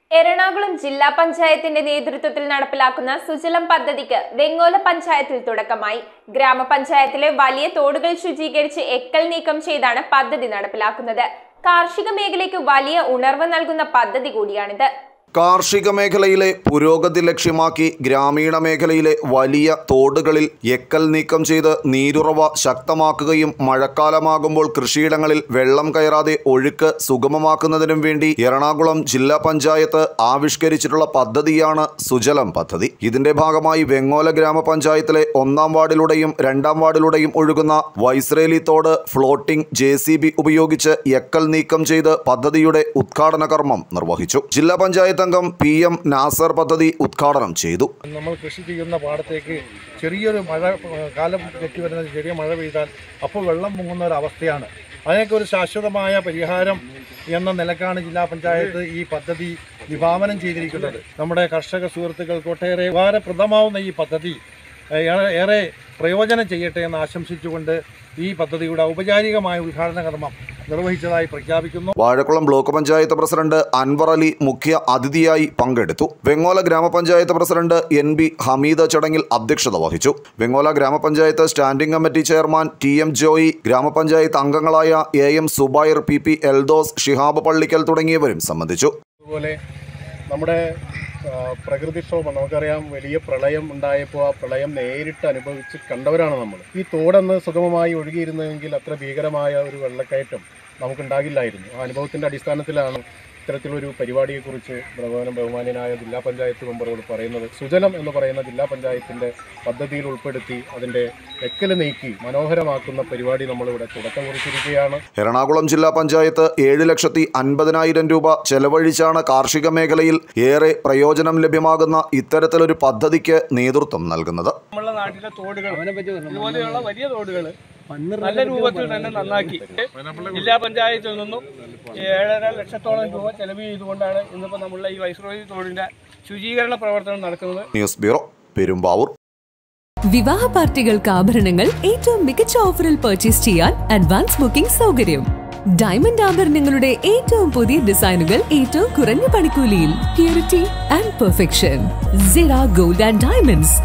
എറണാകുളം ജില്ലാ പഞ്ചായത്തിന്റെ നേതൃത്വത്തിൽ നടപ്പിലാക്കുന്ന സുജലം പദ്ധതിക്ക് വെങ്ങോല പഞ്ചായത്തിൽ തുടക്കമായി. ഗ്രാമപഞ്ചായത്തിലെ വലിയ തോടുകൾ ശുചീകരിച്ച് എക്കൽ നീക്കം ചെയ്താണ് പദ്ധതി നടപ്പിലാക്കുന്നത്. കാർഷിക മേഖലയ്ക്ക് വലിയ ഉണർവ് നൽകുന്ന പദ്ധതി കൂടിയാണിത്. കാർഷിക മേഖലയിലെ പുരോഗതി ലക്ഷ്യമാക്കി ഗ്രാമീണ മേഖലയിലെ വലിയ തോടുകളിൽ എക്കൽ നീക്കം ചെയ്ത് നീരുറവ ശക്തമാക്കുകയും മഴക്കാലമാകുമ്പോൾ കൃഷിയിടങ്ങളിൽ വെള്ളം കയറാതെ ഒഴുക്ക് സുഗമമാക്കുന്നതിനും വേണ്ടി എറണാകുളം ജില്ലാ പഞ്ചായത്ത് ആവിഷ്കരിച്ചിട്ടുള്ള പദ്ധതിയാണ് സുജലം പദ്ധതി. ഇതിന്റെ ഭാഗമായി വെങ്ങോല ഗ്രാമപഞ്ചായത്തിലെ 1-ാം വാർഡിലൂടെയും 2-ാം വാർഡിലൂടെയും ഒഴുകുന്ന വൈസ്രേലി തോട് ഫ്ലോട്ടിംഗ് JCB ഉപയോഗിച്ച് എക്കൽ നീക്കം ചെയ്ത് പദ്ധതിയുടെ ഉദ്ഘാടന കർമ്മം നിർവഹിച്ചു. ജില്ലാ പഞ്ചായത്ത് അംഗം PM നാസർ പദ്ധതി ഉദ്ഘാടനം ചെയ്തു. നമ്മൾ കൃഷി ചെയ്യുന്ന പാടത്തേക്ക് ചെറിയൊരു മഴ കാലം തെറ്റി വരുന്ന ചെറിയ മഴ പെയ്താൽ അപ്പോൾ വെള്ളം പൊങ്ങുന്ന ഒരു അവസ്ഥയാണ്. അതിനൊക്കെ ഒരു ശാശ്വതമായ പരിഹാരം എന്ന നിലക്കാണ് ജില്ലാ പഞ്ചായത്ത് ഈ പദ്ധതി വിഭാവനം ചെയ്തിരിക്കുന്നത്. നമ്മുടെ കർഷക സുഹൃത്തുക്കൾക്ക് ഒട്ടേറെ ഉപകാരപ്രദമാവുന്ന ഈ പദ്ധതി ഏറെ പ്രയോജനം ചെയ്യട്ടെ എന്ന് ആശംസിച്ചുകൊണ്ട് ഈ പദ്ധതിയുടെ ഔപചാരികമായ ഉദ്ഘാടന കർമ്മം നിർവഹിച്ചതായി പ്രഖ്യാപിക്കുന്നു. വാഴക്കുളം ബ്ലോക്ക് പഞ്ചായത്ത് പ്രസിഡന്റ് അൻവർ അലി മുഖ്യ അതിഥിയായി പങ്കെടുത്തു. വെങ്ങോല ഗ്രാമപഞ്ചായത്ത് പ്രസിഡന്റ് NB ഹമീദ് ചടങ്ങിൽ അധ്യക്ഷത വഹിച്ചു. വെങ്ങോല ഗ്രാമപഞ്ചായത്ത് standing committee chairman TM Joy, ഗ്രാമപഞ്ചായത്ത് അംഗങ്ങളായ AM സുബൈർ, PP എൽദോസ്, ഷിഹാബ് പള്ളിക്കൽ തുടങ്ങിയവരും സംബന്ധിച്ചു. അതുപോലെ നമ്മുടെ പ്രകൃതിക്ഷോഭം നമുക്കറിയാം, വലിയ പ്രളയം ഉണ്ടായപ്പോൾ ആ പ്രളയം നേരിട്ട് അനുഭവിച്ച് കണ്ടവരാണ് നമ്മൾ. ഈ തോടൊന്ന് സുഗമമായി ഒഴുകിയിരുന്നെങ്കിൽ അത്ര ഭീകരമായ ഒരു വെള്ളക്കയറ്റം നമുക്കുണ്ടാകില്ലായിരുന്നു. ആ അനുഭവത്തിൻ്റെ അടിസ്ഥാനത്തിലാണ് ഇത്തരത്തിലൊരു പരിപാടിയെക്കുറിച്ച് ബഹുമാന്യനായ ജില്ലാ പഞ്ചായത്ത് മെമ്പറോട് പറയുന്നത്. സുജലം എന്ന് പറയുന്ന ജില്ലാ പഞ്ചായത്തിൻ്റെ പദ്ധതിയിൽ ഉൾപ്പെടുത്തി അതിൻ്റെ എക്കൽ നീക്കി മനോഹരമാക്കുന്ന പരിപാടി നമ്മളിവിടെ തുടക്കം കുറിച്ചിരിക്കുകയാണ്. എറണാകുളം ജില്ലാ പഞ്ചായത്ത് 7,50,000 രൂപ ചെലവഴിച്ചാണ് കാർഷിക മേഖലയിൽ ഏറെ പ്രയോജനം ലഭ്യമാകുന്ന ഇത്തരത്തിലൊരു പദ്ധതിക്ക് നേതൃത്വം നൽകുന്നത്. നമ്മുടെ നാട്ടിലെ തോടുകൾ, ഇതുപോലെയുള്ള വലിയ തോടുകൾ നല്ല രൂപത്തിൽ തന്നെ നന്നാക്കി ജില്ലാ പഞ്ചായത്തിൽ നിന്നും 7.5 ലക്ഷത്തോളം രൂപ ചെലവ് ചെയ്തുകൊണ്ടാണ് ഇന്നിപ്പോൾ നമ്മളുടെ ഈ വൈസ്രോയി തോടിന്റെ ശുചീകരണ പ്രവർത്തനം നടക്കുന്നത്. News bureau, Perumbavoor. വിവാഹ പാർട്ടികൾക്ക് ആഭരണങ്ങൾ ഏറ്റവും മികച്ച ഓഫറിൽ പർച്ചേസ് ചെയ്യാൻ അഡ്വാൻസ് ബുക്കിംഗ് സൗകര്യം. ഡയമണ്ട് ആഭരണങ്ങളുടെ ഏറ്റവും പുതിയ ഡിസൈനുകൾ ഏറ്റവും കുറഞ്ഞ പണിക്കൂലിയിൽ. Purity and perfection. Sira gold and diamonds.